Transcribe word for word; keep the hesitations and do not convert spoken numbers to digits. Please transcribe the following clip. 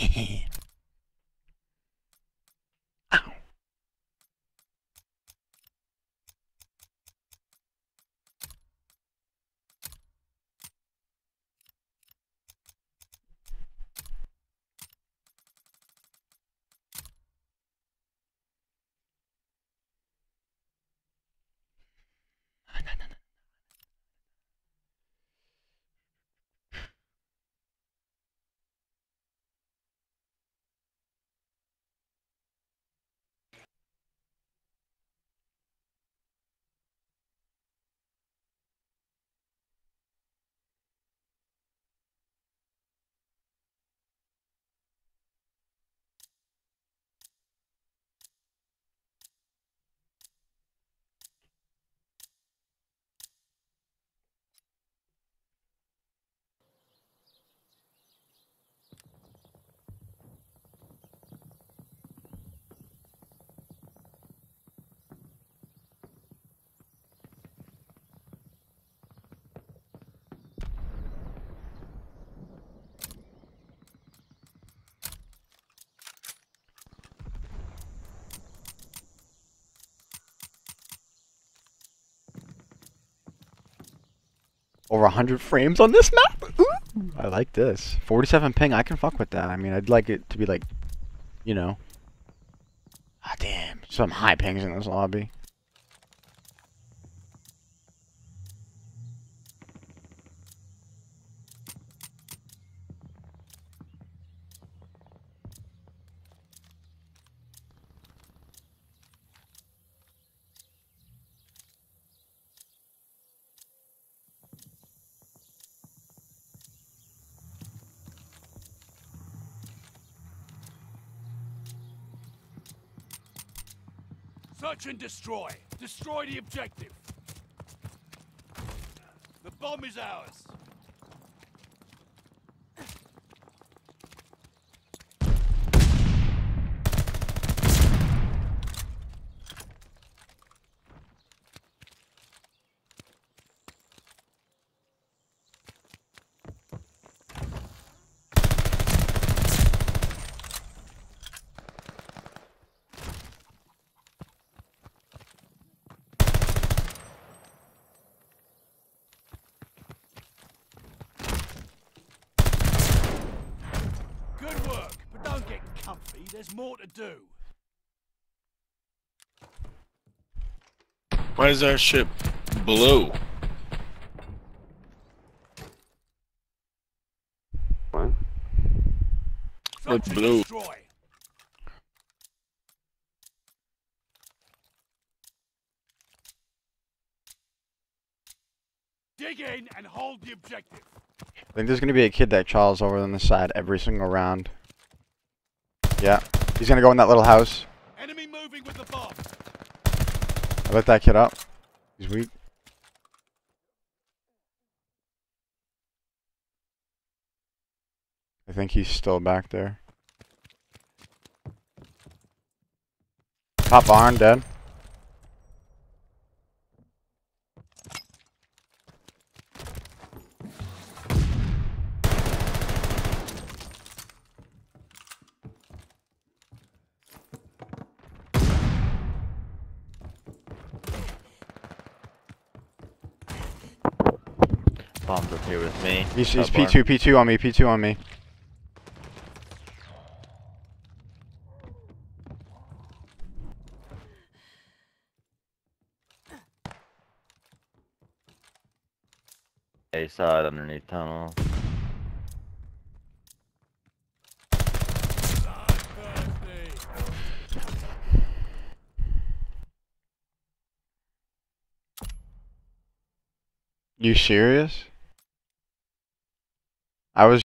Ow. Over one hundred frames on this map? Ooh, I like this. forty-seven ping, I can fuck with that. I mean, I'd like it to be like, you know. Ah, damn. Some high pings in this lobby. Search and destroy. Destroy the objective. The bomb is ours. Good work, but don't get comfy. There's more to do. Why is our ship blue? What? Look Search and blue. destroy. Dig in and hold the objective. I think there's gonna be a kid that Charles over on the side every single round. Yeah. He's gonna go in that little house. Enemy moving with the bomb. I let that kid up. He's weak. I think he's still back there. Top barn, dead. Bomb's up here with me. He's, he's Top bar. P two, P two on me, P two on me. A side underneath tunnel. You serious? I was